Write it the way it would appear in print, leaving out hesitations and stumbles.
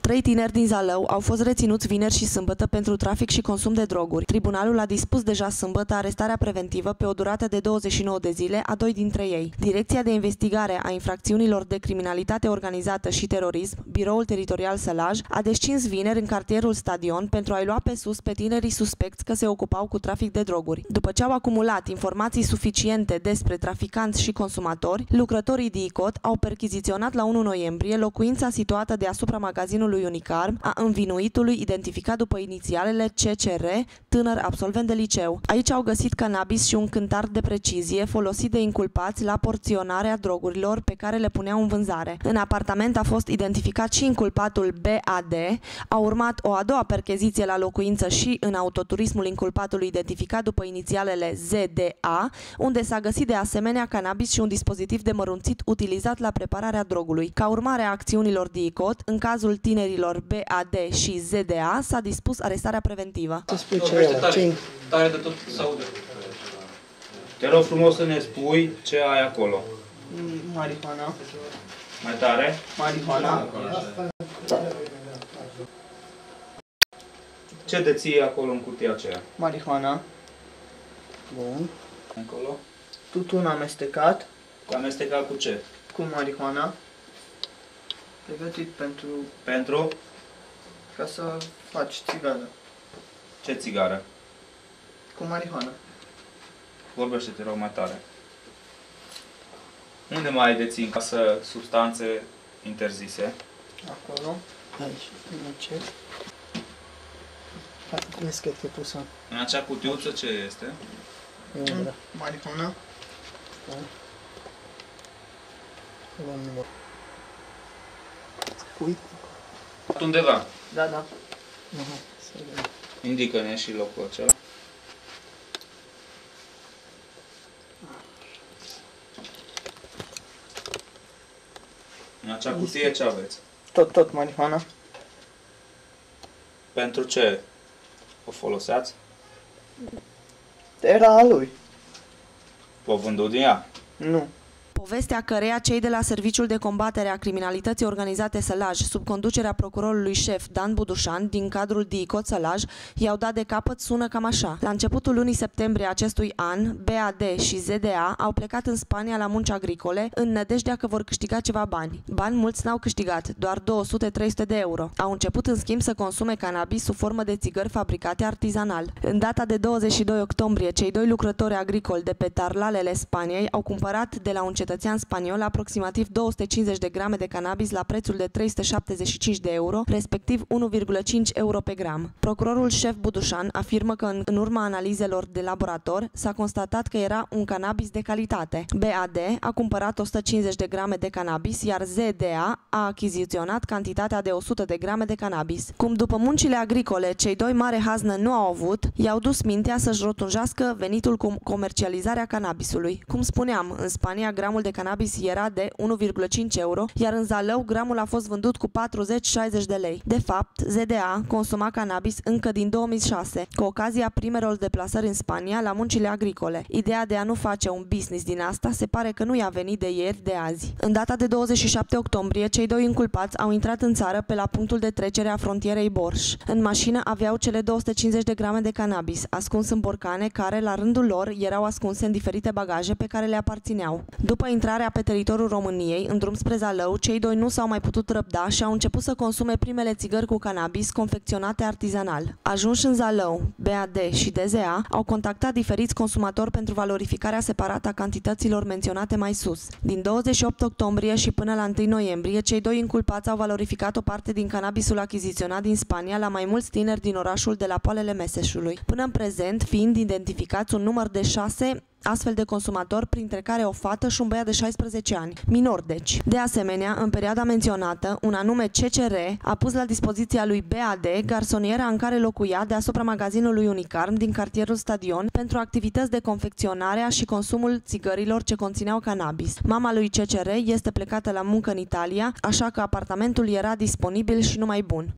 3 tineri din Zalău au fost reținuți vineri și sâmbătă pentru trafic și consum de droguri. Tribunalul a dispus deja sâmbătă arestarea preventivă pe o durată de 29 de zile a 2 dintre ei. Direcția de investigare a infracțiunilor de criminalitate organizată și terorism, Biroul Teritorial Sălaj, a descins vineri în cartierul Stadion pentru a-i lua pe sus pe tinerii suspecți că se ocupau cu trafic de droguri. După ce au acumulat informații suficiente despre traficanți și consumatori, lucrătorii DICOT au perchiziționat la 1 noiembrie locuința situată deasupra magazinului Unicarm a învinuitului identificat după inițialele CCR, tânăr absolvent de liceu. Aici au găsit cannabis și un cântar de precizie folosit de inculpați la porționarea drogurilor pe care le puneau în vânzare. În apartament a fost identificat și inculpatul BAD, a urmat o a doua percheziție la locuință și în autoturismul inculpatului identificat după inițialele ZDA, unde s-a găsit de asemenea cannabis și un dispozitiv de mărunțit utilizat la prepararea drogului. Ca urmare a acțiunilor DICOT, în cazul tinerilor BAD și ZDA, s-a dispus arestarea preventivă. Tare de tot să aude. Te rog frumos să ne spui ce ai acolo. Marihuana. Mai tare? Marihuana. Ce deții acolo în cutia aceea? Marihuana. Bun. Încolo? Tutun amestecat. Amestecat cu ce? Cu marihuana. Pregătit pentru... Pentru? Ca să faci țigară. Ce țigară? Cu marihuana. Vorbește, te rog, mai tare. Unde mai deții în casă substanțe interzise? Acolo. Aici, în ce? Vezi că e pusă. În acea cutiuță ce este? Marihuana. Uite. Undeva. Da, da. Indică-ne și locul acela. În acea cutie ce aveți? Tot marihuana. Pentru ce o foloseați? Era a lui. O vândut din ea? Nu. Povestea căreia cei de la Serviciul de Combatere a Criminalității Organizate Sălaj, sub conducerea procurorului șef Dan Budușan, din cadrul DICOT Sălaj, i-au dat de capăt sună cam așa. La începutul lunii septembrie acestui an, BAD și ZDA au plecat în Spania la munci agricole, în nădejdea că vor câștiga ceva bani. Bani mulți n-au câștigat, doar 200-300 de euro. Au început în schimb să consume cannabis sub formă de țigări fabricate artizanal. În data de 22 octombrie, cei doi lucrători agricoli de pe Tarlalele Spaniei au cumpărat de la un cetățean spaniol aproximativ 250 de grame de cannabis la prețul de 375 de euro, respectiv 1,5 euro pe gram. Procurorul șef Budușan afirmă că în urma analizelor de laborator s-a constatat că era un cannabis de calitate. BAD a cumpărat 150 de grame de cannabis, iar ZDA a achiziționat cantitatea de 100 de grame de cannabis. Cum după muncile agricole cei doi mare haznă nu au avut, i-au dus mintea să-și rotunjească venitul cu comercializarea cannabisului. Cum spuneam, în Spania gramul de cannabis era de 1,5 euro, iar în Zalău gramul a fost vândut cu 40-60 de lei. De fapt, ZDA consuma cannabis încă din 2006, cu ocazia primelor deplasări în Spania la muncile agricole. Ideea de a nu face un business din asta se pare că nu i-a venit de ieri, de azi. În data de 27 octombrie, cei doi inculpați au intrat în țară pe la punctul de trecere a frontierei Borș. În mașină aveau cele 250 de grame de cannabis, ascuns în borcane care, la rândul lor, erau ascunse în diferite bagaje pe care le aparțineau. După intrarea pe teritoriul României, în drum spre Zalău, cei doi nu s-au mai putut răbda și au început să consume primele țigări cu cannabis confecționate artizanal. Ajunși în Zalău, BAD și DZA au contactat diferiți consumatori pentru valorificarea separată a cantităților menționate mai sus. Din 28 octombrie și până la 1 noiembrie, cei doi inculpați au valorificat o parte din cannabisul achiziționat din Spania la mai mulți tineri din orașul de la Poalele Meseșului. Până în prezent, fiind identificați un număr de 6 astfel de consumatori, printre care o fată și un băiat de 16 ani, minor deci. De asemenea, în perioada menționată, un anume CCR a pus la dispoziția lui BAD garsoniera în care locuia deasupra magazinului Unicarm din cartierul Stadion pentru activități de confecționare și consumul țigărilor ce conțineau cannabis. Mama lui CCR este plecată la muncă în Italia, așa că apartamentul era disponibil și numai bun.